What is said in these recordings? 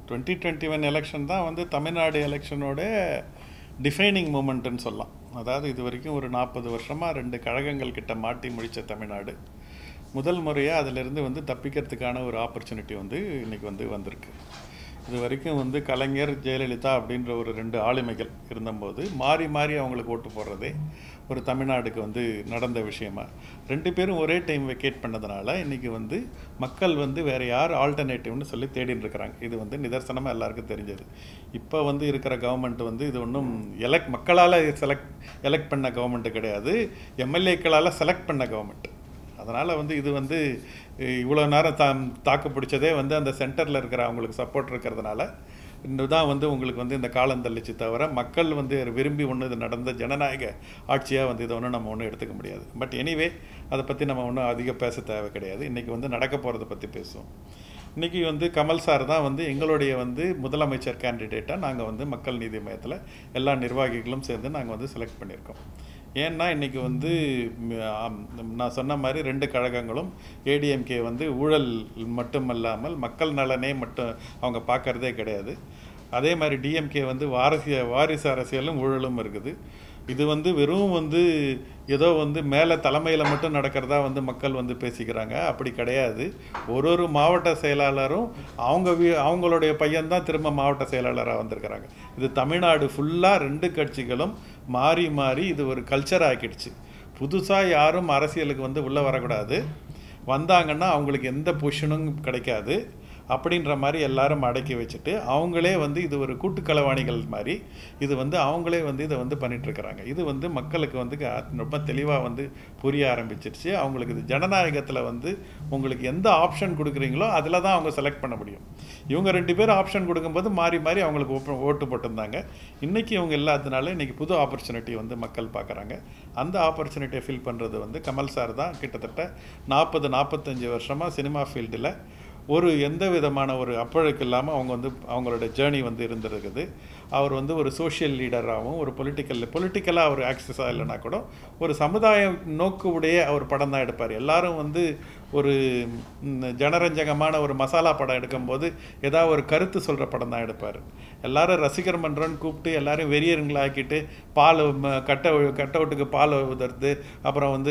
2021 election தான் வந்து Tamil Nadu எலெக்ஷனோட defining மூமெண்ட்டுன்னு சொல்லலாம். அதாவது இது வரைக்கும் ஒரு 40 வருஷமாக 2 கழகங்கள் கிட்ட மாட்டி முடித்த தமிழ்நாடு முதல் முறையாக அதிலிருந்து வந்து தப்பிக்கிறதுக்கான ஒரு ஆப்பர்ச்சுனிட்டி வந்து இன்றைக்கி வந்திருக்கு. இது வரைக்கும் வந்து கலைஞர், ஜெயலலிதா அப்படின்ற ஒரு 2 ஆளுமைகள் இருந்தபோது மாறி மாறி அவங்களுக்கு ஓட்டு போடுறதே ஒரு தமிழ்நாடுக்கு வந்து நடந்த விஷயமா 2 பேரும் ஒரே டைம் வெக்கேட் பண்ணதுனால இன்றைக்கி வந்து மக்கள் வந்து வேறு யார் ஆல்டர்னேட்டிவ்னு சொல்லி தேடின்னு இருக்கிறாங்க. இது வந்து நிதர்சனமாக எல்லாருக்கும் தெரிஞ்சது. இப்போ வந்து இருக்கிற கவர்மெண்ட் வந்து இது ஒன்றும் மக்களால் எலெக்ட் பண்ண கவர்மெண்ட்டு கிடையாது, எம்எல்ஏக்களால் செலக்ட் பண்ண கவர்மெண்ட். அதனால் வந்து இது வந்து இவ்வளோ நேரம் தாக்கு பிடிச்சதே வந்து அந்த சென்டரில் இருக்கிற அவங்களுக்கு சப்போர்ட் இருக்கிறதுனால தான் வந்து உங்களுக்கு வந்து இந்த காலம் தள்ளிச்சு தவிர மக்கள் வந்து விரும்பி ஒன்று இது நடந்த ஜனநாயக ஆட்சியாக வந்து இதை ஒன்றும் நம்ம ஒன்றும் எடுத்துக்க முடியாது. பட் எனிவே அதை பற்றி நம்ம ஒன்றும் அதிகம் பேச தேவை கிடையாது. இன்றைக்கி வந்து நடக்க போகிறத பற்றி பேசுவோம். இன்றைக்கி வந்து கமல் சார் தான் வந்து எங்களுடைய வந்து முதலமைச்சர் கேண்டிடேட்டாக நாங்கள் வந்து மக்கள் நீதி மையத்தில் எல்லா நிர்வாகிகளும் சேர்ந்து நாங்கள் வந்து செலக்ட் பண்ணியிருக்கோம். ஏன்னா இன்றைக்கி வந்து நான் சொன்ன மாதிரி 2 கழகங்களும் ஏடிஎம்கே வந்து ஊழல் மட்டுமல்லாமல் மக்கள் நலனே மட்டும் அவங்க பார்க்குறதே கிடையாது. அதே மாதிரி டிஎம்கே வந்து வாரிசு அரசியலும் ஊழலும் இருக்குது. இது வந்து வெறும் வந்து ஏதோ வந்து மேலே தலைமையில் மட்டும் நடக்கிறதா வந்து மக்கள் வந்து பேசிக்கிறாங்க. அப்படி கிடையாது. ஒரு மாவட்ட செயலாளரும் அவங்களுடைய பையன்தான் திரும்ப மாவட்ட செயலாளராக வந்திருக்கிறாங்க. இது தமிழ்நாடு ஃபுல்லாக 2 கட்சிகளும் மாறி மாறி இது ஒரு கல்ச்சர் ஆக்கிடுச்சு. புதுசாக யாரும் அரசியலுக்கு வந்து உள்ளே வரக்கூடாது, வந்தாங்கன்னா அவங்களுக்கு எந்த பொசிஷனும் கிடைக்காது அப்படின்ற மாதிரி எல்லாரும் அடக்கி வச்சுட்டு அவங்களே வந்து இது ஒரு கூட்டுக்களவாணிகள் மாதிரி இது வந்து அவங்களே வந்து இதை வந்து பண்ணிகிட்ருக்கிறாங்க. இது வந்து மக்களுக்கு வந்து ரொம்ப தெளிவாக வந்து புரிய ஆரம்பிச்சிருச்சு. அவங்களுக்கு இது ஜனநாயகத்தில் வந்து உங்களுக்கு எந்த ஆப்ஷன் கொடுக்குறீங்களோ அதில் தான் அவங்க செலக்ட் பண்ண முடியும். இவங்க 2 பேரும் ஆப்ஷன் கொடுக்கும்போது மாறி மாறி அவங்களுக்கு ஓட்டு போட்டிருந்தாங்க. இன்றைக்கி இவங்க இல்லாததுனால இன்றைக்கி புது ஆப்பர்ச்சுனிட்டி வந்து மக்கள் பார்க்குறாங்க. அந்த ஆப்பர்ச்சுனிட்டியை ஃபில் பண்ணுறது வந்து கமல் சார் தான். கிட்டத்தட்ட 40-45 வருஷமாக சினிமா ஃபீல்டில் ஒரு எந்த விதமான ஒரு அப்பழுக்கு இல்லாமல் அவங்க வந்து அவங்களோட ஜேர்னி வந்து இருந்திருக்குது. அவர் வந்து ஒரு சோஷியல் லீடராகவும் ஒரு பொலிட்டிக்கலாக ஒரு ஆக்சஸாக இல்லைனா கூட ஒரு சமுதாய நோக்கு உடைய அவர் படம் தான் எடுப்பார். எல்லாரும் வந்து ஒரு ஜனரஞ்சகமான ஒரு மசாலா படம் எடுக்கும்போது ஏதாவது ஒரு கருத்து சொல்கிற படம் தான் எடுப்பார். எல்லாரும் ரசிகர் மன்றம்னு கூப்பிட்டு எல்லாரும் வெறியர்களாக்கிட்டு பால் கட் அவுட்டுக்கு பால் உதறது, அப்புறம் வந்து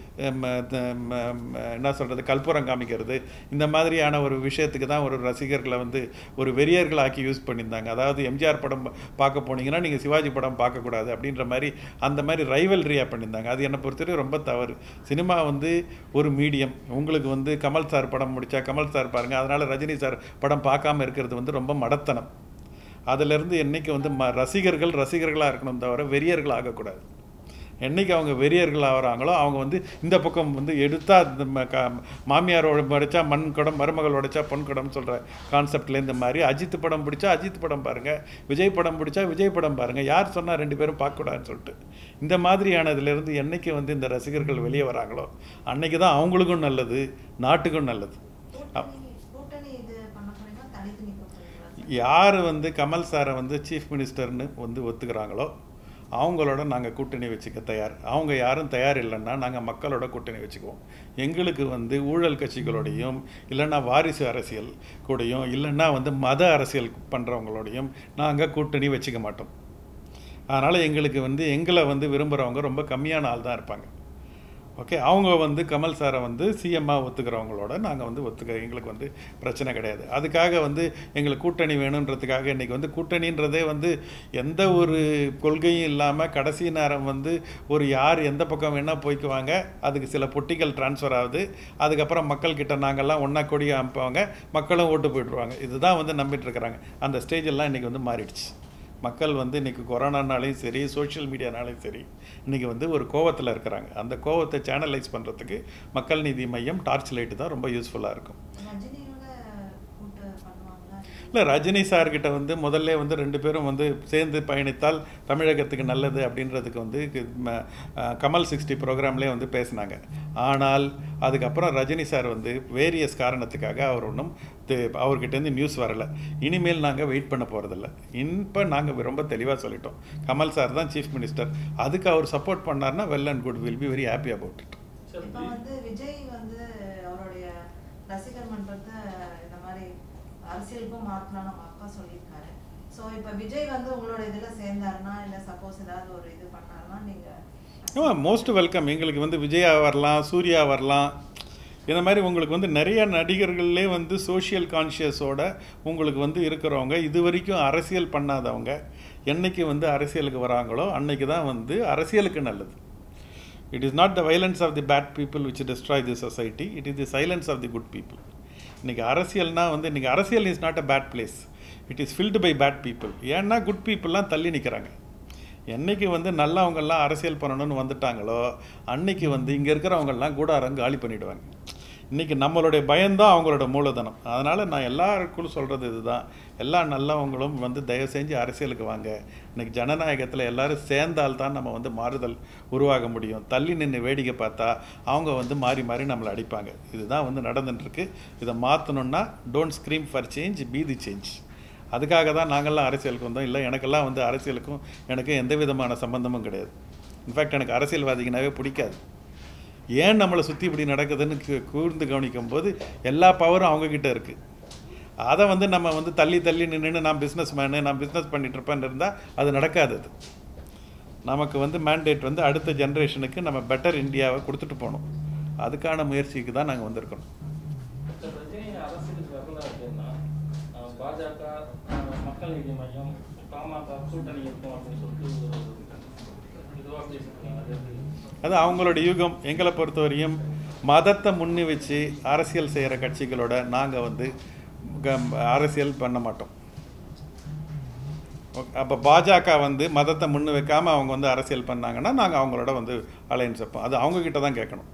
என்ன சொல்கிறது கற்பூரம் காமிக்கிறது, இந்த மாதிரியான ஒரு விஷயத்துக்கு தான் ஒரு ரசிகர்களை வந்து ஒரு வெறியர்களாக்கி யூஸ் பண்ணியிருந்தாங்க. அதாவது எம்ஜிஆர் படம் பார்க்க போனீங்கன்னா நீங்கள் சிவாஜி படம் பார்க்கக்கூடாது அப்படின்ற மாதிரி அந்த மாதிரி ரைவல்ரியாக பண்ணியிருந்தாங்க. அது என்னை பொறுத்தவரை ரொம்ப தவறு. சினிமா வந்து ஒரு மீடியம். உங்களுக்கு வந்து கமல் சார் படம் முடித்தா கமல் சார் பாருங்கள், அதனால் ரஜினி சார் படம் பார்க்காம இருக்கிறது வந்து ரொம்ப மடத்தனம். அதிலிருந்து என்றைக்கு வந்து ரசிகர்களாக இருக்கணும் தவிர வெறியர்கள் ஆகக்கூடாது. என்றைக்கு அவங்க வெறியர்கள் ஆகிறாங்களோ அவங்க வந்து இந்த பக்கம் வந்து எடுத்தால் மாமியார் உடைச்சா மண் குடம், மருமகள் உடைச்சா பொன் குடம்னு சொல்கிற கான்செப்டில் இந்த மாதிரி அஜித் படம் பிடிச்சா அஜித் படம் பாருங்கள், விஜய் படம் பிடிச்சா விஜய் படம் பாருங்கள், யார் சொன்னால் 2 பேரும் பார்க்கக்கூடாதுன்னு சொல்லிட்டு இந்த மாதிரியானதுலேருந்து என்றைக்கு வந்து இந்த ரசிகர்கள் வெளியே வராங்களோ அன்னைக்கு தான் அவங்களுக்கும் நல்லது, நாட்டுக்கும் நல்லது. யார் வந்து கமல் சாரை வந்து சீஃப் மினிஸ்டர்னு வந்து ஒத்துக்கிறாங்களோ அவங்களோட நாங்கள் கூட்டணி வச்சுக்க தயார். அவங்க யாரும் தயார் இல்லைன்னா நாங்கள் மக்களோட கூட்டணி வச்சுக்குவோம். எங்களுக்கு வந்து ஊழல் கட்சிகளோடையும் இல்லைன்னா வாரிசு அரசியல் கூடயும் இல்லைன்னா வந்து மத அரசியல் பண்ணுறவங்களோடையும் நாங்கள் கூட்டணி வச்சுக்க மாட்டோம். அதனால் எங்களுக்கு வந்து எங்களை வந்து விரும்புகிறவங்க ரொம்ப கம்மியான ஆள் தான் இருப்பாங்க. ஓகே, அவங்க வந்து கமல் சாரை வந்து சிஎம்மாக ஒத்துக்கிறவங்களோட நாங்கள் வந்து எங்களுக்கு வந்து பிரச்சனை கிடையாது. அதுக்காக வந்து எங்களுக்கு கூட்டணி வேணுன்றதுக்காக இன்றைக்கி வந்து கூட்டணின்றதே வந்து எந்த ஒரு கொள்கையும் இல்லாமல் கடைசி நேரம் வந்து ஒரு யார் எந்த பக்கம் வேணால் போய்க்குவாங்க, அதுக்கு சில பொட்டிகள் டிரான்ஸ்ஃபர் ஆகுது, அதுக்கப்புறம் மக்கள்கிட்ட நாங்கள்லாம் ஒன்றா கொடி அனுப்புவாங்க, மக்களும் ஓட்டு போய்ட்டுருவாங்க. இதுதான் வந்து நம்பிட்டுருக்குறாங்க. அந்த ஸ்டேஜெல்லாம் இன்றைக்கி வந்து மாறிடுச்சு. மக்கள் வந்து இன்றைக்கி கொரோனானாலையும் சரி சோஷியல் மீடியானாலையும் சரி இன்றைக்கி வந்து ஒரு கோவத்தில் இருக்கிறாங்க. அந்த கோவத்தை சேனலைஸ் பண்ணுறதுக்கு மக்கள் நீதி மையம் டார்ச் லைட்டு தான் ரொம்ப யூஸ்ஃபுல்லாக இருக்கும். இல்லை, ரஜினி சார்கிட்ட வந்து முதல்ல வந்து 2 பேரும் வந்து சேர்ந்து பயணித்தால் தமிழகத்துக்கு நல்லது அப்படின்றதுக்கு வந்து கமல் 60 ப்ரோக்ராம்லேயே வந்து பேசினாங்க. ஆனால் அதுக்கப்புறம் ரஜினி சார் வந்து வேரியஸ் காரணத்துக்காக அவர் ஒன்றும் அவர்கிட்டேருந்து நியூஸ் வரலை. இனிமேல் நாங்கள் வெயிட் பண்ண போகிறதில்ல. இப்போ நாங்கள் ரொம்ப தெளிவாக சொல்லிட்டோம், கமல் சார் தான் சீஃப் மினிஸ்டர். அதுக்கு அவர் சப்போர்ட் பண்ணார்னா well and good, will be very happy about it. Vijay வந்து அவருடைய ரசிகர் மன்றத்தை இந்த மாதிரி அரசியலுக்கும் மாற்றலாம் நம்ம அப்பா சொல்லியிருக்காரு. ஸோ இப்போ விஜய் வந்து உங்களோட இதில் சேர்ந்தாருன்னா இல்லை சப்போஸ் ஏதாவது ஒரு இது பண்ணாருன்னா நீங்கள் மோஸ்ட் வெல்கம். எங்களுக்கு வந்து விஜயா வரலாம், சூர்யா வரலாம். இந்த மாதிரி உங்களுக்கு வந்து நிறைய நடிகர்கள்லே வந்து சோஷியல் கான்ஷியஸோட உங்களுக்கு வந்து இருக்கிறவங்க, இது வரைக்கும் அரசியல் பண்ணாதவங்க என்னைக்கு வந்து அரசியலுக்கு வராங்களோ அன்னைக்கு தான் வந்து அரசியலுக்கு நல்லது. It is not the violence of the bad people which destroy the society. It is the silence of the good people. இன்றைக்கி அரசியல்னால் வந்து இன்றைக்கி அரசியல் is not a bad place. It is filled by bad people. ஏன்னா good பீப்புளெலாம் தள்ளி நிற்கிறாங்க. என்றைக்கு வந்து நல்லவங்கள்லாம் அரசியல் பண்ணணும்னு வந்துட்டாங்களோ அன்றைக்கி வந்து இங்கே இருக்கிறவங்கெல்லாம் கூடாரம் காலி பண்ணிவிடுவாங்க. இன்றைக்கி நம்மளுடைய பயம்தான் அவங்களோட மூலதனம். அதனால் நான் எல்லாருக்கும் சொல்கிறது இதுதான், எல்லா நல்லவங்களும் வந்து தயவு செஞ்சு அரசியலுக்கு வாங்க. இன்றைக்கி ஜனநாயகத்தில் எல்லோரும் சேர்ந்தால்தான் நம்ம வந்து மாறுதல் உருவாக முடியும். தள்ளி நின்று வேடிக்கை பார்த்தா அவங்க வந்து மாறி மாறி நம்மளை அடிப்பாங்க. இதுதான் வந்து நடந்துட்டுருக்கு. இதை மாற்றணுன்னா don't scream for change, be the change. அதுக்காக தான் நாங்கள்லாம் அரசியலுக்கு வந்தோம். இல்லை எனக்கெல்லாம் வந்து அரசியலுக்கும் எனக்கு எந்த விதமான சம்பந்தமும் கிடையாது. இன்ஃபேக்ட் எனக்கு அரசியல்வாதிக்குனாவே பிடிக்காது. ஏன் நம்மளை சுற்றி இப்படி நடக்குதுன்னு கூர்ந்து கவனிக்கும் போது எல்லா பவரும் அவங்கக்கிட்ட இருக்குது. அதை வந்து நம்ம வந்து தள்ளி தள்ளி நின்று நான் பிஸ்னஸ் மேனு, நான் பிஸ்னஸ் பண்ணிகிட்ருப்பேன்னு இருந்தால் அது நடக்காது. அது நமக்கு வந்து மேண்டேட் வந்து அடுத்த ஜென்ரேஷனுக்கு நம்ம பெட்டர் இந்தியாவை கொடுத்துட்டு போகணும். அதுக்கான முயற்சிக்கு தான் நாங்கள் வந்திருக்கணும். பாஜக, மக்கள் நீதி மையம், பாமக கூட்டணி இருக்கும் அப்படின்னு சொல்லிட்டு இதுவாக பேசியிருக்காங்க. அது அவங்களோட யுகம். எங்களை பொறுத்தவரையும் மதத்தை முன்னி வச்சு அரசியல் செய்கிற கட்சிகளோட நாங்கள் வந்து அரசியல் பண்ண மாட்டோம். அப்போ பாஜக வந்து மதத்தை முன்னு வைக்காமல் அவங்க வந்து அரசியல் பண்ணாங்கன்னா நாங்கள் அவங்களோட வந்து அலையன்ஸ் வைப்போம். அது அவங்கக்கிட்ட தான் கேட்கணும்.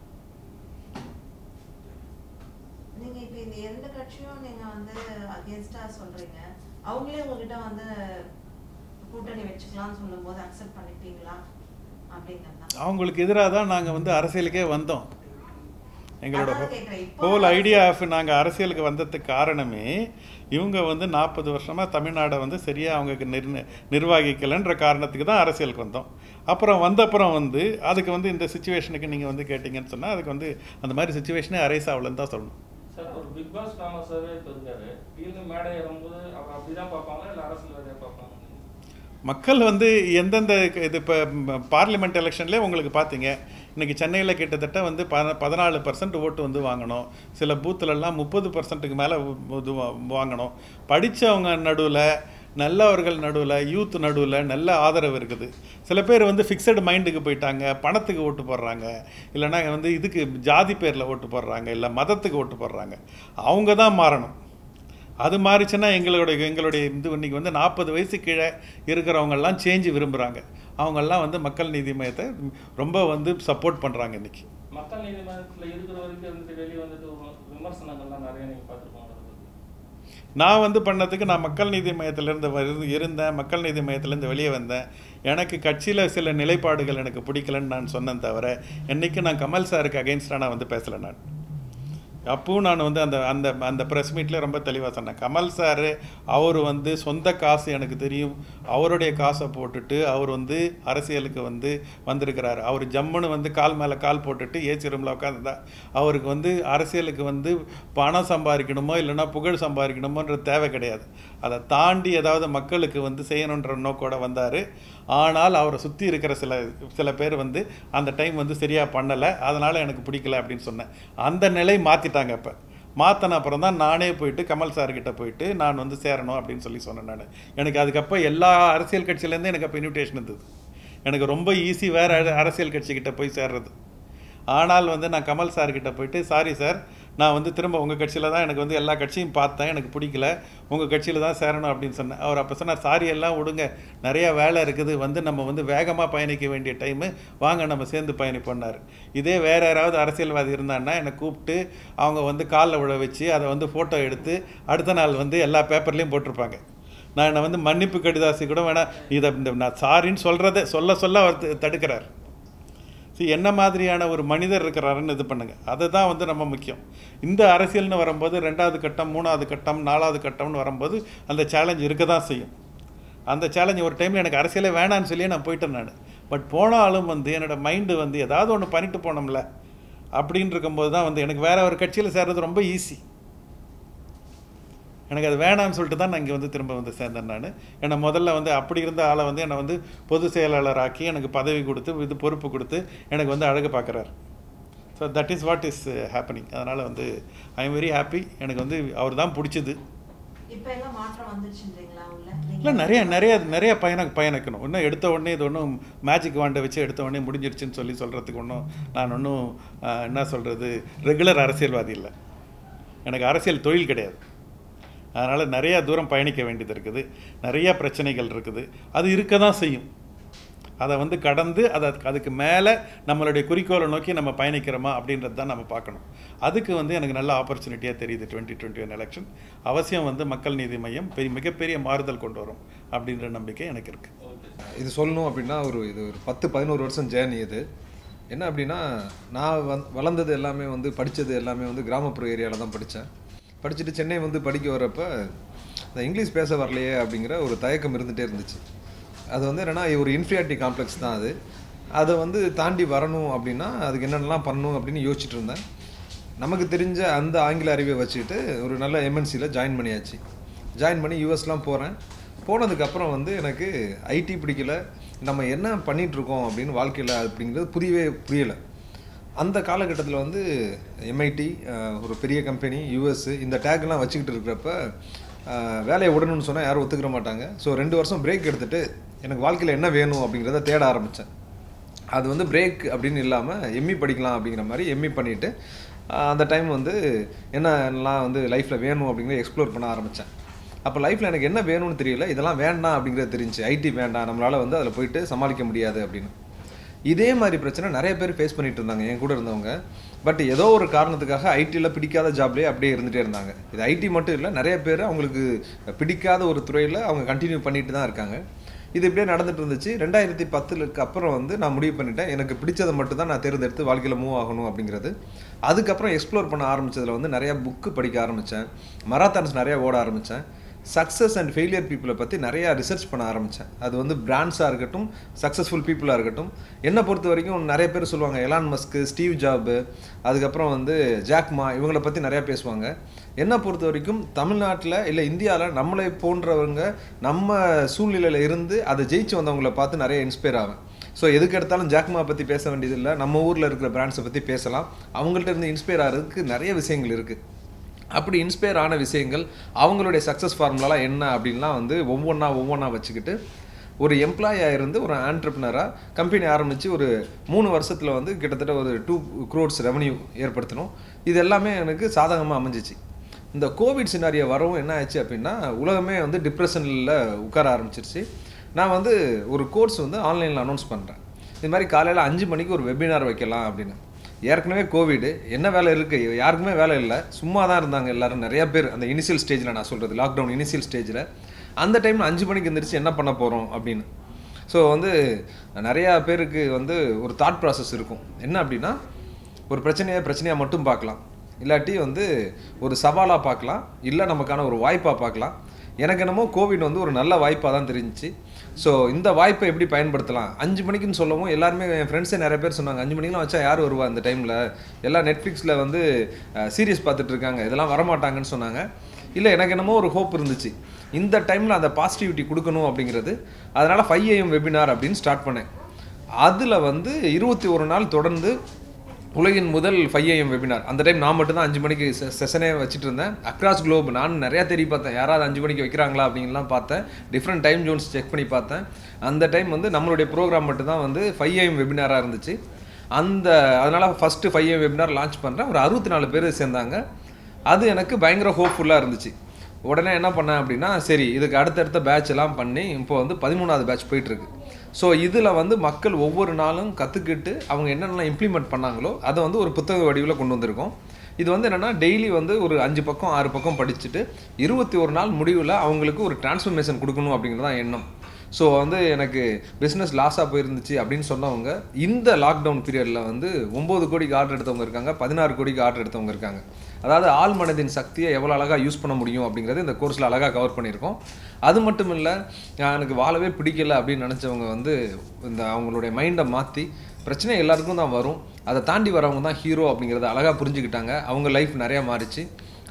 நீங்கள் இப்போ இந்த எந்த கட்சியும் நீங்கள் வந்து அகேன்ஸ்டாக சொல்கிறீங்க, அவங்களே உங்ககிட்ட வந்து கூட்டணி வச்சுக்கலாம்னு சொல்லும்போது அக்செப்ட் பண்ணிப்பீங்களா? அவங்களுக்கு எதிராக தான் நாங்கள் வந்து அரசியலுக்கே வந்தோம். எங்களோட ஹோல் ஐடியா ஆஃப் நாங்கள் அரசியலுக்கு வந்ததுக்கு காரணமே இவங்க வந்து 40 வருஷமாக தமிழ்நாடை வந்து சரியாக அவங்களுக்கு நிர்வகிக்கலைன்ற காரணத்துக்கு தான் அரசியலுக்கு வந்தோம். அப்புறம் வந்தப்புறம் வந்து அதுக்கு வந்து இந்த சுச்சுவேஷனுக்கு நீங்கள் வந்து கேட்டிங்கன்னு சொன்னால் அதுக்கு வந்து அந்த மாதிரி சுச்சுவேஷனே அரைஸ் ஆகலன்னு தான் சொல்லணும். சார், ஒரு பிக் பாஸ் ஃபேமஸாகவே இப்போ இருக்காரு. திடீர்னு மேடை ஏறும்போது அவர் அப்படி தான் பார்ப்பாங்க, இல்லை அரசியல்வாதியாக பார்ப்பாங்க? மக்கள் வந்து எந்தெந்த இது இப்போ பார்லிமெண்ட் எலெக்ஷன்லேயே உங்களுக்கு பார்த்தீங்க, இன்றைக்கி சென்னையில் கிட்டத்தட்ட வந்து 14% ஓட்டு வந்து வாங்கணும். சில பூத்துலலாம் 30%க்கு மேலே இது வாங்கணும். படித்தவங்க நடுவில், நல்லவர்கள் நடுவில், யூத் நடுவில் நல்ல ஆதரவு இருக்குது. சில பேர் வந்து ஃபிக்ஸடு மைண்டுக்கு போயிட்டாங்க, பணத்துக்கு ஓட்டு போடுறாங்க, இல்லைனா வந்து இதுக்கு ஜாதி பேரில் ஓட்டு போடுறாங்க, இல்லை மதத்துக்கு ஓட்டு போடுறாங்க. அவங்க தான் மாறணும். அது மாறிச்சுன்னா எங்களுடைய இது இன்றைக்கி வந்து 40 வயசு கீழே இருக்கிறவங்கெல்லாம் சேஞ்சு விரும்புகிறாங்க. அவங்கெல்லாம் வந்து மக்கள் நீதி மையத்தை ரொம்ப வந்து சப்போர்ட் பண்ணுறாங்க. இன்றைக்கி மக்கள் நீதி மையத்தில் இருக்கிற வரைக்கும் இருந்துட்டு வெளியே வந்துட்டு விமர்சனங்கள்லாம் நிறைய நீங்கள் பார்த்துருப்பாங்க. நான் வந்து பண்ணதுக்கு நான் மக்கள் நீதி மையத்திலேருந்து இருந்தேன். மக்கள் நீதி மையத்திலேருந்து வெளியே வந்தேன். எனக்கு கட்சியில் சில நிலைப்பாடுகள் எனக்கு பிடிக்கலன்னு நான் சொன்னேன் தவிர என்றைக்கும் நான் கமல் சாருக்கு அகெயின்ஸ்டாக நான் வந்து பேசலை. நான் அப்பவும் நான் வந்து அந்த அந்த அந்த ப்ரெஸ் மீட்டில் ரொம்ப தெளிவாக சொன்னேன். கமல் சார் அவர் வந்து சொந்த காசு எனக்கு தெரியும், அவருடைய காசை போட்டுட்டு அவர் வந்து அரசியலுக்கு வந்து வந்திருக்கிறார். அவர் ஜம்முன்னு வந்து கால் மேலே கால் போட்டுட்டு ஏசி ரூமில் உட்காந்துதான். அவருக்கு வந்து அரசியலுக்கு வந்து பணம் சம்பாதிக்கணுமோ இல்லைன்னா புகழ் சம்பாதிக்கணுமோன்ற தேவை கிடையாது. அதை தாண்டி ஏதாவது மக்களுக்கு வந்து செய்யணுன்ற நோக்கோட வந்தார். ஆனால் அவரை சுற்றி இருக்கிற சில பேர் வந்து அந்த டைம் வந்து சரியாக பண்ணலை, அதனால் எனக்கு பிடிக்கல அப்படின்னு சொன்னேன். அந்த நிலை மாற்றிட்டாங்க. இப்போ மாற்றின அப்புறம் தான் நானே போயிட்டு கமல் சார்கிட்ட போயிட்டு நான் வந்து சேரணும் அப்படின்னு சொன்னேன். நான் எனக்கு அதுக்கப்போ எல்லா அரசியல் கட்சியிலேருந்து எனக்கு அப்போ இன்விடேஷன் இருந்தது. எனக்கு ரொம்ப ஈஸி வேறு அரசியல் கட்சிக்கிட்ட போய் சேர்றது. ஆனால் வந்து நான் கமல் சார்கிட்ட போயிட்டு, சாரி சார், நான் வந்து திரும்ப உங்கள் கட்சியில் தான் எனக்கு வந்து எல்லா கட்சியும் பார்த்தேன், எனக்கு பிடிக்கல, உங்கள் கட்சியில் தான் சேரணும் அப்படின்னு சொன்னேன். அவர் அப்போ சொன்னார், சாரி எல்லாம் விடுங்க, நிறையா வேலை இருக்குது, வந்து நம்ம வந்து வேகமாக பயணிக்க வேண்டிய டைமு, வாங்க நம்ம சேர்ந்து பயணிப்போன்னார். இதே வேறு யாராவது அரசியல்வாதி இருந்தான்னா என்னை கூப்பிட்டு அவங்க வந்து காலில் விழ வச்சு அதை வந்து ஃபோட்டோ எடுத்து அடுத்த நாள் வந்து எல்லா பேப்பர்லேயும் போட்டிருப்பாங்க. நான் என்னை வந்து மன்னிப்பு கடிதாசி கூட வேணாம், இதை நான் சாரின்னு சொல்ல அவர் தடுக்கிறார். என்ன மாதிரியான ஒரு மனிதர் இருக்கிறாருன்னு இது பண்ணுங்கள். அதுதான் வந்து ரொம்ப முக்கியம். இந்த அரசியல்னு வரும்போது 2வது கட்டம், 3வது கட்டம், 4வது கட்டம்னு வரும்போது அந்த சேலஞ்ச் இருக்க தான் செய்யும். அந்த சேலஞ்ச் ஒரு டைமில் எனக்கு அரசியலே வேணான்னு சொல்லி நான் போயிட்டேன் நான். பட் போனாலும் வந்து என்னோடய மைண்டு வந்து ஏதாவது ஒன்று பண்ணிட்டு போனோம்ல அப்படின்னு இருக்கும்போது தான் வந்து எனக்கு வேறு ஒரு கட்சியில் சேர்றது ரொம்ப ஈஸி. எனக்கு அது வேணாம்னு சொல்லிட்டு தான் நான் இங்கே வந்து திரும்ப வந்து சேர்ந்தேன். நான் என்னை முதல்ல வந்து அப்படி இருந்த ஆளை வந்து என்னை வந்து பொதுச் செயலாளர் ஆக்கி எனக்கு பதவி கொடுத்து இது பொறுப்பு கொடுத்து எனக்கு வந்து அழகு பார்க்குறாரு. So that is what is happening. அதனால் வந்து ஐ எம் வெரி ஹாப்பி. எனக்கு வந்து அவர் தான் பிடிச்சது. இப்போ எல்லாம் மாற்றம் வந்துச்சுன்றீங்களா உள்ள? இல்லை, நிறைய பயணிக்கணும். இன்னும் எடுத்த உடனே இது ஒன்றும் மேஜிக் வாண்டை வச்சு எடுத்த உடனே முடிஞ்சிருச்சுன்னு சொல்கிறதுக்கு ஒன்றும் நான் ஒன்றும் என்ன சொல்கிறது, ரெகுலர் அரசியல்வாதி இல்லை. எனக்கு அரசியல் தொழில் கிடையாது. அதனால் நிறையா தூரம் பயணிக்க வேண்டியது இருக்குது, நிறையா பிரச்சனைகள் இருக்குது. அது இருக்க தான் செய்யும். அதை வந்து கடந்து அதுக்கு மேலே நம்மளுடைய குறிக்கோளை நோக்கி நம்ம பயணிக்கிறோமா அப்படின்றது தான் நம்ம பார்க்கணும். அதுக்கு வந்து எனக்கு நல்ல ஆப்பர்ச்சுனிட்டியாக தெரியுது 2021 எலெக்ஷன். அவசியம் வந்து மக்கள் நீதி மையம் மிகப்பெரிய மாறுதல் கொண்டு வரும் அப்படின்ற நம்பிக்கை எனக்கு இருக்குது. இது சொல்லணும் அப்படின்னா இது ஒரு 10-11 வருஷம் ஜேர்னி. இது என்ன அப்படின்னா, நான் வளர்ந்தது எல்லாமே வந்து படித்தது எல்லாமே வந்து கிராமப்புற ஏரியாவில் தான் படித்தேன். படிச்சுட்டு சென்னை வந்து படிக்க வரப்போ இந்த இங்கிலீஷ் பேச வரலையே அப்படிங்கிற ஒரு தயக்கம் இருந்துகிட்டே இருந்துச்சு. அது வந்து என்னென்னா ஒரு இன்ஃபீரியாரிட்டி காம்ப்ளெக்ஸ் தான் அது. அதை வந்து தாண்டி வரணும் அப்படின்னா அதுக்கு என்னென்னலாம் பண்ணணும் அப்படின்னு யோசிச்சுட்டு இருந்தேன். நமக்கு தெரிஞ்ச அந்த ஆங்கில அறிவை வச்சுக்கிட்டு ஒரு நல்ல எம்என்சியில் ஜாயின் பண்ணியாச்சு. ஜாயின் பண்ணி யூஎஸ்லாம் போகிறேன். போனதுக்கப்புறம் வந்து எனக்கு ஐடி பிடிக்கல, நம்ம என்ன பண்ணிகிட்ருக்கோம் அப்படின்னு வாழ்க்கையில் அப்படிங்கிறது புரியலை. அந்த காலகட்டத்தில் வந்து எம்ஐடி ஒரு பெரிய கம்பெனி, யூஎஸ்ஸு, இந்த டேக்லாம் வச்சுக்கிட்டு இருக்கிறப்ப வேலையை விடணும்னு சொன்னால் யாரும் ஒத்துக்கிற மாட்டாங்க. ஸோ 2 வருஷம் பிரேக் எடுத்துகிட்டு எனக்கு வாழ்க்கையில் என்ன வேணும் அப்படிங்கிறத தேட ஆரம்பித்தேன். அது வந்து பிரேக் அப்படின்னு இல்லாமல் எம்இ படிக்கலாம் அப்படிங்கிற மாதிரி எம்இ பண்ணிவிட்டு அந்த டைம் வந்து என்னெல்லாம் வந்து லைஃப்பில் வேணும் அப்படிங்கிறத எக்ஸ்ப்ளோர் பண்ண ஆரம்பித்தேன். அப்போ லைஃப்பில் எனக்கு என்ன வேணும்னு தெரியல, இதெல்லாம் வேண்டாம் அப்படிங்கிறது தெரிஞ்சு. ஐடி வேண்டாம், நம்மளால் வந்து அதில் போயிட்டு சமாளிக்க முடியாது அப்படின்னு. இதே மாதிரி பிரச்சனை நிறைய பேர் ஃபேஸ் பண்ணிட்டு இருந்தாங்க என் கூட இருந்தவங்க. பட் ஏதோ ஒரு காரணத்துக்காக ஐடியில் பிடிக்காத ஜாப்லேயே அப்படியே இருந்துகிட்டே இருந்தாங்க. இது ஐடி மட்டும் இல்லை, நிறைய பேர் அவங்களுக்கு பிடிக்காத ஒரு துறையில் அவங்க கண்டினியூ பண்ணிட்டு தான் இருக்காங்க. இது இப்படியே நடந்துட்டு இருந்துச்சு. 2010க்கு அப்புறம் வந்து நான் முடிவு பண்ணிட்டேன், எனக்கு பிடிச்சதை மட்டும் தான் நான் தேர்ந்தெடுத்து வாழ்க்கையில் மூவ் ஆகணும் அப்படிங்கிறது. அதுக்கப்புறம் எக்ஸ்ப்ளோர் பண்ண ஆரம்பித்ததில் வந்து நிறையா புக்கு படிக்க ஆரம்பித்தேன், மராத்தான்ஸ் நிறையா ஓட ஆரம்பித்தேன், சக்ஸஸ் அண்ட் ஃபெயிலியர் பீப்புளை பற்றி நிறையா ரிசர்ச் பண்ண ஆரம்பித்தேன். அது வந்து பிராண்ட்ஸாக இருக்கட்டும், சக்ஸஸ்ஃபுல் பீப்புளாக இருக்கட்டும். என்னை பொறுத்த வரைக்கும் நிறைய பேர் சொல்லுவாங்க, எலான் மஸ்க்கு, ஸ்டீவ் ஜாபு, அதுக்கப்புறம் வந்து ஜாக்மா, இவங்களை பற்றி நிறையா பேசுவாங்க. என்னை பொறுத்த வரைக்கும் தமிழ்நாட்டில் இல்லை இந்தியாவில் நம்மளை போன்றவங்க நம்ம சூழ்நிலையில் இருந்து அதை ஜெயிச்சு வந்தவங்களை பார்த்து நிறைய இன்ஸ்பயர் ஆவேன். ஸோ எதுக்கு எடுத்தாலும் ஜாக்மா பற்றி பேச வேண்டியதில்லை, நம்ம ஊரில் இருக்கிற பிராண்ட்ஸை பற்றி பேசலாம். அவங்கள்ட்ட இருந்து இன்ஸ்பயர் ஆகிறதுக்கு நிறைய விஷயங்கள் இருக்குது. அப்படி இன்ஸ்பயர் ஆன விஷயங்கள், அவங்களுடைய சக்ஸஸ் ஃபார்முலாலாம் என்ன அப்படின்லாம் வந்து ஒவ்வொன்றா வச்சுக்கிட்டு ஒரு எம்ப்ளாயாக இருந்து ஒரு ஆண்டர்ப்ரனராக கம்பெனி ஆரம்பித்து ஒரு 3 வருஷத்தில் வந்து கிட்டத்தட்ட ஒரு 2 crores ரெவன்யூ ஏற்படுத்தணும். இது எல்லாமே எனக்கு சாதகமாக அமைஞ்சிச்சு. இந்த கோவிட் சினாரியோ வரவும் என்ன ஆச்சு அப்படின்னா, உலகமே வந்து டிப்ரெஷனில் உட்கார ஆரம்பிச்சிருச்சு. நான் வந்து ஒரு கோர்ஸ் வந்து ஆன்லைனில் அனௌன்ஸ் பண்ணுறேன். இது மாதிரி காலையில் 5 மணிக்கு ஒரு வெபினார் வைக்கலாம் அப்படின்னு. ஏற்கனவே கோவிடு, என்ன வேலை இருக்குது, யாருக்குமே வேலை இல்லை, சும்மா தான் இருந்தாங்க எல்லோரும். நிறையா பேர் அந்த இனிஷியல் ஸ்டேஜில், நான் சொல்கிறது லாக்டவுன் இனிஷியல் ஸ்டேஜில், அந்த டைமில் 5 மணிக்கு எந்திரிச்சு என்ன பண்ண போகிறோம் அப்படின்னு. ஸோ வந்து நிறையா பேருக்கு வந்து ஒரு தாட் ப்ராசஸ் இருக்கும். என்ன அப்படின்னா, ஒரு பிரச்சனையாக மட்டும் பார்க்கலாம், இல்லாட்டி வந்து ஒரு சவாலாக பார்க்கலாம், இல்லை நமக்கான ஒரு வாய்ப்பாக பார்க்கலாம். எனக்கு என்னமோ கோவிட் வந்து ஒரு நல்ல வாய்ப்பாக தான் தெரிஞ்சிச்சு. ஸோ இந்த வாய்ப்பை எப்படி பயன்படுத்தலாம், 5 மணிக்குன்னு சொல்லவும் எல்லாருமே, என் ஃப்ரெண்ட்ஸே நிறைய பேர் சொன்னாங்க, 5 மணிக்கெலாம் வச்சா யார் வருவா இந்த டைமில், எல்லாம் நெட்ஃப்ளிக்ஸில் வந்து சீரியஸ் பார்த்துட்டு இருக்காங்க, இதெல்லாம் வரமாட்டாங்கன்னு சொன்னாங்க. இல்லை, எனக்கு என்னமோ ஒரு ஹோப் இருந்துச்சு, இந்த டைமில் அந்த பாசிட்டிவிட்டி கொடுக்கணும் அப்படிங்கிறது. அதனால் 5 AM வெபினார் அப்படின்னு ஸ்டார்ட் பண்ணேன். அதில் வந்து 21 நாள் தொடர்ந்து உலகின் முதல் 5 AM வெபினார். அந்த டைம் நான் மட்டும் தான் 5 மணிக்கு செஷனே வச்சுட்டு இருந்தேன். அக்ராஸ் குளோப் நான் நிறையா தேடி பார்த்தேன், யாராவது 5 மணிக்கு வைக்கிறாங்களா அப்படின்லாம் பார்த்தேன். டிஃப்ரெண்ட் டைம் ஜோன்ஸ் செக் பண்ணி பார்த்தேன். அந்த டைம் வந்து நம்மளுடைய ப்ரோக்ராம் மட்டும்தான் வந்து 5 AM வெபினாராக இருந்துச்சு. அதனால் ஃபஸ்ட்டு 5 AM வெபினார் லான்ச் பண்ணுறேன். ஒரு 64 பேர் சேர்ந்தாங்க. அது எனக்கு பயங்கர ஹோப்ஃபுல்லாக இருந்துச்சு. உடனே என்ன பண்ணேன் அப்படின்னா, சரி இதுக்கு அடுத்தடுத்த பேட்ச் எல்லாம் பண்ணி இப்போ வந்து 13வது பேட்ச் போயிட்டுருக்கு. ஸோ இதில் வந்து மக்கள் ஒவ்வொரு நாளும் கற்றுக்கிட்டு அவங்க என்னென்னலாம் இம்ப்ளிமெண்ட் பண்ணாங்களோ அதை வந்து ஒரு புத்தக வடிவில் கொண்டு வந்திருக்கோம். இது வந்து என்னென்னா, டெய்லி வந்து ஒரு 5 பக்கம் 6 பக்கம் படிச்சுட்டு 21 நாள் முடிவில் அவங்களுக்கு ஒரு டிரான்ஸ்ஃபர்மேஷன் கொடுக்கணும் அப்படிங்கிறது தான் எண்ணம். ஸோ வந்து எனக்கு பிஸ்னஸ் லாஸாக போயிருந்துச்சு அப்படின்னு சொன்னவங்க இந்த லாக்டவுன் பீரியடில் வந்து 9 கோடிக்கு ஆர்டர் எடுத்தவங்க இருக்காங்க, 16 கோடிக்கு ஆர்டர் எடுத்தவங்க இருக்காங்க. அதாவது ஆள் மனதின் சக்தியை எவ்வளோ அழகாக யூஸ் பண்ண முடியும் அப்படிங்கிறது இந்த கோர்ஸில் அழகாக கவர் பண்ணியிருக்கோம். அது மட்டும் இல்லை, எனக்கு வாழவே பிடிக்கல அப்படின்னு நினச்சவங்க வந்து இந்த அவங்களுடைய மைண்டை மாற்றி, பிரச்சனை எல்லாருக்கும் தான் வரும், அதை தாண்டி வரவங்க தான் ஹீரோ அப்படிங்கிறத அழகாக புரிஞ்சுக்கிட்டாங்க. அவங்க லைஃப் நிறையா மாறிச்சு.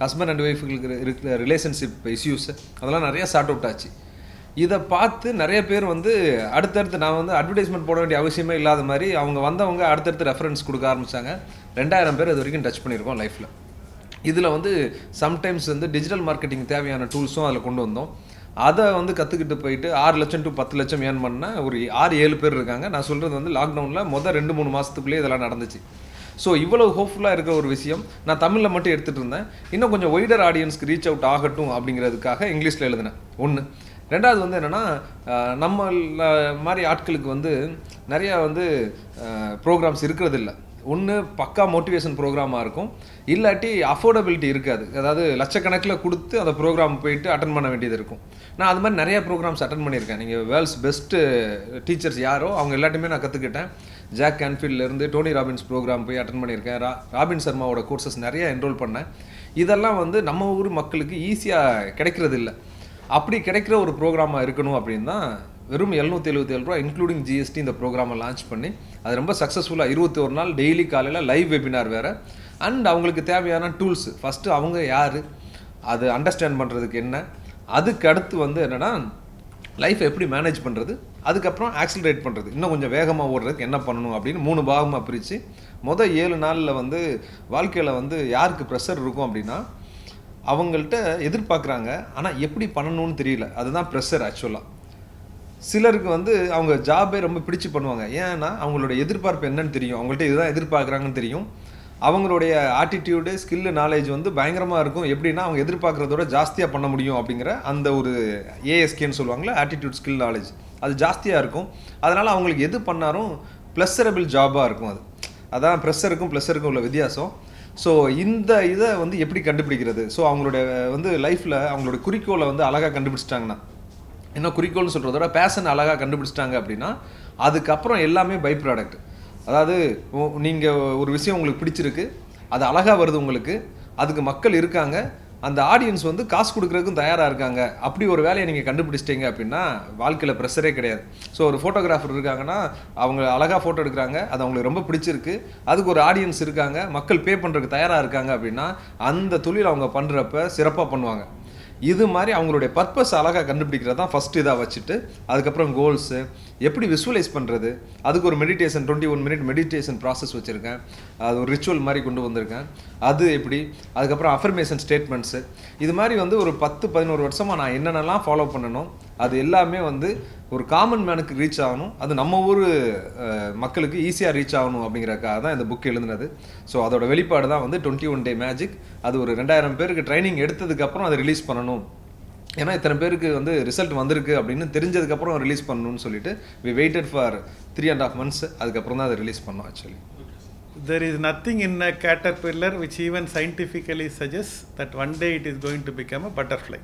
ஹஸ்பண்ட் அண்ட் ஒய்ஃபுக்கு இருக்கிற ரிலேஷன்ஷிப் இஷ்யூஸ் அதெல்லாம் நிறையா சார்ட் அவுட் ஆச்சு. இதை பார்த்து நிறைய பேர் வந்து அடுத்தடுத்து நான் வந்து அட்வர்டைஸ்மெண்ட் போட வேண்டிய அவசியமே இல்லாத மாதிரி அவங்க வந்தவங்க அடுத்தடுத்து ரெஃபரன்ஸ் கொடுக்க ஆரம்பித்தாங்க. 2000 பேர் இது வரைக்கும் டச் பண்ணியிருக்கோம் லைஃப்பில். இதில் வந்து சம்டைம்ஸ் வந்து டிஜிட்டல் மார்க்கெட்டிங் தேவையான டூல்ஸும் அதில் கொண்டு வந்தோம். அதை வந்து கற்றுக்கிட்டு போயிட்டு 6 லட்சம் to 10 லட்சம் ஏர்ன் பண்ணால் ஒரு 6-7 பேர் இருக்காங்க. நான் சொல்கிறது வந்து லாக்டவுனில் மொதல் 2-3 மாதத்துக்குள்ளேயே இதெல்லாம் நடந்துச்சு. ஸோ இவ்வளவு ஹோப்ஃபுல்லாக இருக்கிற ஒரு விஷயம் நான் தமிழில் மட்டும் எடுத்துகிட்டு இருந்தேன். இன்னும் கொஞ்சம் ஒய்டர் ஆடியன்ஸ்க்கு ரீச் அவுட் ஆகட்டும் அப்படிங்கிறதுக்காக இங்கிலீஷில் எழுதினேன். ஒன்று. ரெண்டாவது வந்து என்னென்னா, நம்ம மாதிரி ஆட்களுக்கு வந்து நிறையா வந்து ப்ரோக்ராம்ஸ் இருக்கிறது இல்லை. ஒன்று பக்கா மோட்டிவேஷன் ப்ரோக்ராமாக இருக்கும், இல்லாட்டி அஃபோர்டபிலிட்டி இருக்காது. அதாவது லட்சக்கணக்கில் கொடுத்து அந்த ப்ரோக்ராம் போயிட்டு அட்டன் பண்ண வேண்டியது இருக்கும். நான் அது மாதிரி நிறைய ப்ரோக்ராம்ஸ் அட்டன் பண்ணியிருக்கேன். நீங்கள் வேர்ல்ட்ஸ் பெஸ்ட்டு டீச்சர்ஸ் யாரோ அவங்க எல்லாத்தையுமே நான் கற்றுக்கிட்டேன். ஜாக் கேன்ஃபீல்ட்லேருந்து டோனி ராபின்ஸ் ப்ரோக்ராம் போய் அட்டன் பண்ணியிருக்கேன். ராபின் சர்மாவோட கோர்சஸ் நிறையா என்ரோல் பண்ணேன். இதெல்லாம் வந்து நம்ம ஊர் மக்களுக்கு ஈஸியாக கிடைக்கிறது இல்லை. அப்படி கிடைக்கிற ஒரு ப்ரோக்ராமாக இருக்கணும் அப்படின்னு தான் வெறும் 777 ரூபா இன்க்ளூடிங் ஜிஎஸ்டி இந்த ப்ரோக்ராமை லான்ச் பண்ணி அது ரொம்ப சக்ஸஸ்ஃபுல்லாக 21 நாள் டெய்லி காலையில் லைவ் வெபினார் வேறு. அண்ட் அவங்களுக்கு தேவையான டூல்ஸ் ஃபஸ்ட்டு அவங்க யார், அது அண்டர்ஸ்டாண்ட் பண்ணுறதுக்கு என்ன, அதுக்கு அடுத்து வந்து என்னென்னா லைஃப்பை எப்படி மேனேஜ் பண்ணுறது, அதுக்கப்புறம் ஆக்சிலரேட் பண்ணுறது, இன்னும் கொஞ்சம் வேகமாக ஓடுறதுக்கு என்ன பண்ணணும் அப்படின்னு 3 பாகமாக பிரித்து மொதல் 7 நாளில் வந்து வாழ்க்கையில் வந்து யாருக்கு ப்ரெஷர் இருக்கும் அப்படின்னா அவங்கள்ட்ட எதிர்பார்க்குறாங்க ஆனால் எப்படி பண்ணணும்னு தெரியல, அதுதான் ப்ரெஷர் ஆக்சுவலாக. சிலருக்கு வந்து அவங்க ஜாபே ரொம்ப பிடிச்சி பண்ணுவாங்க, ஏன்னா அவங்களோட எதிர்பார்ப்பு என்னன்னு தெரியும், அவங்கள்ட்ட இதுதான் எதிர்பார்க்குறாங்கன்னு தெரியும். அவங்களுடைய ஆட்டிடியூடு ஸ்கில்லு நாலேஜ் வந்து பயங்கரமாக இருக்கும். எப்படின்னா அவங்க எதிர்பார்க்குறதோட ஜாஸ்தியாக பண்ண முடியும் அப்படிங்கிற அந்த ஒரு ஏஎஸ்கேன்னு சொல்லுவாங்களே, ஆட்டிடியூட் ஸ்கில் நாலேஜ், அது ஜாஸ்தியாக இருக்கும். அதனால் அவங்களுக்கு எது பண்ணாலும் ப்ளஸரபிள் ஜாபாக இருக்கும். அதான் ப்ளஸருக்கும் உள்ள வித்தியாசம். ஸோ இந்த இதை வந்து எப்படி கண்டுபிடிக்கிறது, ஸோ அவங்களுடைய வந்து லைஃப்பில் அவங்களோட குறிக்கோளை வந்து அழகாக கண்டுபிடிச்சிட்டாங்கன்னா, இன்னும் குறிக்கோள்னு சொல்கிறதோட பேஷன் அழகாக கண்டுபிடிச்சிட்டாங்க அப்படின்னா அதுக்கப்புறம் எல்லாமே பை ப்ராடக்ட். அதாவது நீங்கள் ஒரு விஷயம் உங்களுக்கு பிடிச்சிருக்கு, அது அழகாக வருது உங்களுக்கு, அதுக்கு மக்கள் இருக்காங்க, அந்த ஆடியன்ஸ் வந்து காசு கொடுக்குறதுக்கும் தயாராக இருக்காங்க. அப்படி ஒரு வேலையை நீங்கள் கண்டுபிடிச்சிட்டிங்க அப்படின்னா வாழ்க்கையில் ப்ரெஷரே கிடையாது. ஸோ ஒரு ஃபோட்டோகிராஃபர் இருக்காங்கன்னா அவங்க அழகாக ஃபோட்டோ எடுக்கிறாங்க, அது அவங்களுக்கு ரொம்ப பிடிச்சிருக்கு, அதுக்கு ஒரு ஆடியன்ஸ் இருக்காங்க, மக்கள் பே பண்ணுறதுக்கு தயாராக இருக்காங்க அப்படின்னா அந்த தொழில் அவங்க பண்ணுறப்ப சிறப்பாக பண்ணுவாங்க. இது மாதிரி அவங்களுடைய பர்பஸ் அழகாக கண்டுபிடிக்கிறது தான் ஃபஸ்ட்டு இதாக வச்சுட்டு அதுக்கப்புறம் கோல்ஸு எப்படி விசுவலைஸ் பண்ணுறது, அதுக்கு ஒரு மெடிடேஷன் 21 மினிட் மெடிடேஷன் ப்ராசஸ் வச்சுருக்கேன். அது ஒரு ரிச்சுவல் மாதிரி கொண்டு வந்திருக்கேன். அது எப்படி, அதுக்கப்புறம் அஃபர்மேஷன் ஸ்டேட்மெண்ட்ஸு, இது மாதிரி வந்து ஒரு 10-11 வருஷமாக நான் என்னென்னலாம் ஃபாலோ பண்ணணும் அது எல்லாமே வந்து ஒரு காமன் மேனுக்கு ரீச் ஆகணும், அது நம்ம ஊர் மக்களுக்கு ஈஸியாக ரீச் ஆகணும் அப்படிங்கிறக்காக தான் இந்த புக் எழுதுனது. ஸோ அதோட வெளிப்பாடு தான் வந்து 21 டே மேஜிக். அது ஒரு 2000 பேருக்கு ட்ரைனிங் எடுத்ததுக்கப்புறம் அதை ரிலீஸ் பண்ணணும், ஏன்னா இத்தனை பேருக்கு வந்து ரிசல்ட் வந்திருக்கு அப்படின்னு தெரிஞ்சதுக்கப்புறம் ரிலீஸ் பண்ணணும்னு சொல்லிட்டு we waited for 3.5 months. அதுக்கப்புறம் தான் அதை ரிலீஸ் பண்ணோம். Actually there is nothing in a caterpillar which even scientifically suggests that one day it is going to become a butterfly.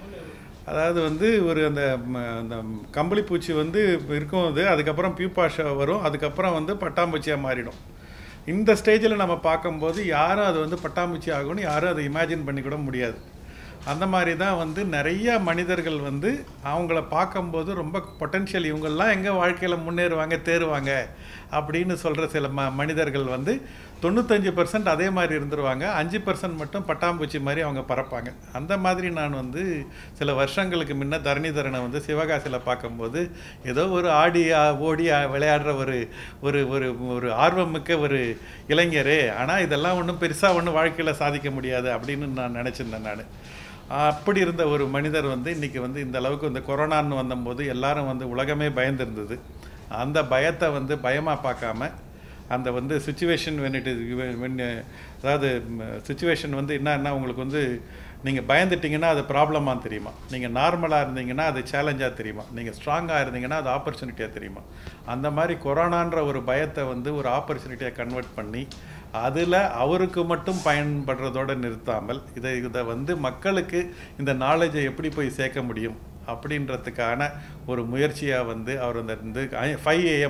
அதாவது வந்து ஒரு அந்த கம்பளி பூச்சி வந்து இருக்கும், அதுக்கப்புறம் பியூபாஷா வரும், அதுக்கப்புறம் வந்து பட்டாம்பூச்சியாக மாறிடும். இந்த ஸ்டேஜில் நம்ம பார்க்கும்போது யாரும் அது வந்து பட்டாம்பூச்சி ஆகும்னு யாரும் அதை இமேஜின் பண்ணி கூட முடியாது. அந்த மாதிரி தான் வந்து நிறைய மனிதர்கள் வந்து அவங்கள பார்க்கும்போது ரொம்ப பொட்டென்ஷியல், இவங்கெல்லாம் எங்கள் வாழ்க்கையில் முன்னேறுவாங்க தேருவாங்க அப்படின்னு சொல்கிற சில மனிதர்கள் வந்து 95% அதே மாதிரி இருந்துருவாங்க, 5% மட்டும் பட்டாம்பூச்சி மாதிரி அவங்க பறப்பாங்க. அந்த மாதிரி நான் வந்து சில வருஷங்களுக்கு முன்ன தரணிதரனை வந்து சிவகாசியில் பார்க்கும்போது ஏதோ ஒரு ஓடி விளையாடுற ஒரு ஒரு ஒரு ஆர்வமிக்க ஒரு இளைஞரே, ஆனால் இதெல்லாம் ஒன்றும் பெருசாக ஒன்றும் வாழ்க்கையில் சாதிக்க முடியாது அப்படின்னு நான் நினச்சிருந்தேன். நான் அப்படி இருந்த ஒரு மனிதர் வந்து இன்றைக்கி வந்து இந்த அளவுக்கு இந்த கொரோனான்னு வந்தபோது எல்லாரும் வந்து உலகமே பயந்துருந்தது. அந்த பயத்தை வந்து பயமாக பார்க்காம அந்த வந்து சுச்சுவேஷன் அதாவது சுச்சுவேஷன் வந்து என்னன்னா உங்களுக்கு வந்து நீங்கள் பயந்துட்டிங்கன்னா அது ப்ராப்ளமாக தெரியுமா, நீங்கள் நார்மலாக இருந்தீங்கன்னா அது சேலஞ்சாக தெரியுமா, நீங்கள் ஸ்ட்ராங்காக இருந்தீங்கன்னா அது ஆப்பர்ச்சுனிட்டியாக தெரியுமா. அந்த மாதிரி கொரோனான்ற ஒரு பயத்தை வந்து ஒரு ஆப்பர்ச்சுனிட்டியாக கன்வெர்ட் பண்ணி அதில் அவருக்கு மட்டும் பயன்படுறதோடு நிறுத்தாமல் இதை வந்து மக்களுக்கு இந்த நாலேஜை எப்படி போய் சேர்க்க முடியும் அப்படின்றதுக்கான ஒரு முயற்சியாக வந்து அவர் அந்த 5 AM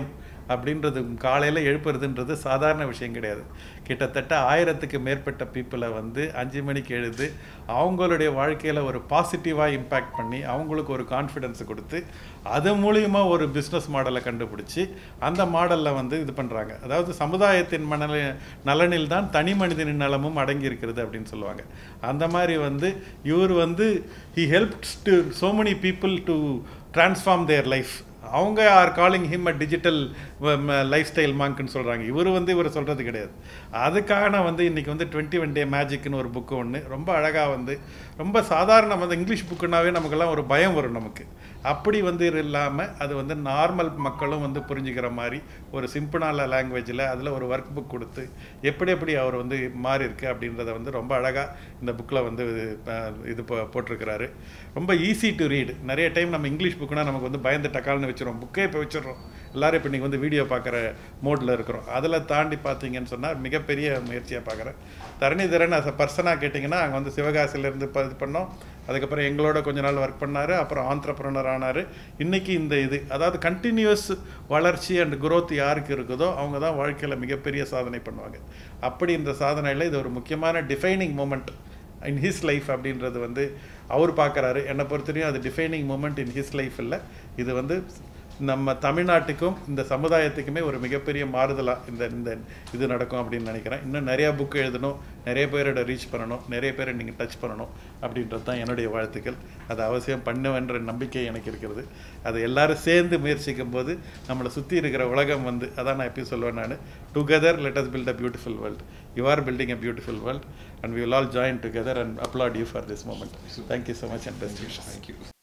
அப்படின்றது காலையில் எழுப்புறதுன்றது சாதாரண விஷயம் கிடையாது. கிட்டத்தட்ட 1000க்கு மேற்பட்ட பீப்புளை வந்து 5 மணிக்கு எழுது அவங்களுடைய வாழ்க்கையில் ஒரு பாசிட்டிவாக இம்பேக்ட் பண்ணி அவங்களுக்கு ஒரு கான்ஃபிடென்ஸை கொடுத்து அது மூலிமா ஒரு பிஸ்னஸ் மாடலை கண்டுபிடிச்சி அந்த மாடலில் வந்து இது பண்ணுறாங்க. அதாவது சமுதாயத்தின் நலனில் தான் தனி மனிதனின் நலமும் அடங்கி இருக்கிறது அப்படின்னு சொல்லுவாங்க. அந்த மாதிரி வந்து இவர் வந்து he helped to so many people to transform their life. அவங்க are calling him a digital lifestyle மாங்க்னு சொல்கிறாங்க. இவர் சொல்கிறது கிடையாது. அதுக்காக வந்து இன்றைக்கி வந்து 21 Day மேஜிக்னு ஒரு புக்கு ஒன்று ரொம்ப அழகாக வந்து ரொம்ப சாதாரண வந்து இங்கிலீஷ் புக்குனாவே நமக்கெல்லாம் ஒரு பயம் வரும் நமக்கு. அப்படி வந்து இல்லாமல் அது வந்து நார்மல் மக்களும் வந்து புரிஞ்சுக்கிற மாதிரி ஒரு சிம்பிளான லாங்குவேஜில் அதில் ஒரு ஒர்க் புக் கொடுத்து எப்படி அவர் வந்து மாறி இருக்கு அப்படின்றத வந்து ரொம்ப அழகாக இந்த புக்கில் வந்து இது போட்டிருக்கிறாரு. ரொம்ப ஈஸி டு ரீடு. நிறைய டைம் நம்ம இங்கிலீஷ் புக்குனா நமக்கு வந்து பயந்து டக்கால்னு வச்சுருவோம், புக்கே இப்போ வச்சிடறோம். எல்லோரும் இப்போ இன்றைக்கி வந்து வீடியோ பார்க்குற மோடில் இருக்கிறோம். அதில் தாண்டி பார்த்தீங்கன்னு சொன்னால் மிகப்பெரிய முயற்சியாக பார்க்குறேன். தரணிதரன் அஸ் அ பர்சனாக கேட்டிங்கன்னா அங்கே வந்து சிவகாசியிலேருந்து இது பண்ணோம். அதுக்கப்புறம் எங்களோட கொஞ்ச நாள் ஒர்க் பண்ணார். அப்புறம் ஆண்டர்ப்ரனர் ஆனார். இன்றைக்கி இந்த இது அதாவது கண்டினியூஸ் வளர்ச்சி அண்ட் growth யாருக்கு இருக்குதோ அவங்க தான் வாழ்க்கையில் மிகப்பெரிய சாதனை பண்ணுவாங்க. அப்படி இந்த சாதனையில் இது ஒரு முக்கியமான defining moment in his life அப்படின்றது வந்து அவர் பார்க்குறாரு. என்னை பொறுத்தவரையும் அது defining moment in his life இல்லை, இது வந்து நம்ம தமிழ்நாட்டுக்கும் இந்த சமுதாயத்துக்குமே ஒரு மிகப்பெரிய மாறுதலாக இந்த இது நடக்கும் அப்படின்னு நினைக்கிறேன். இன்னும் நிறையா புக்கு எழுதணும், நிறைய பேரோட ரீச் பண்ணணும், நிறைய பேரை நீங்கள் டச் பண்ணணும் அப்படின்றது தான் என்னுடைய வாழ்த்துக்கள். அது அவசியம் பண்ணுவேன்ற நம்பிக்கை எனக்கு இருக்கிறது. அது எல்லாரும் சேர்ந்து முயற்சிக்கும் போது நம்மளை சுற்றி இருக்கிற உலகம் வந்து அதான் நான் எப்பயும் சொல்லுவேன், நான் together let us build a beautiful world. You are building a beautiful world and we will all join together and applaud you for this moment. Thank you so much and best wishes. Thank you.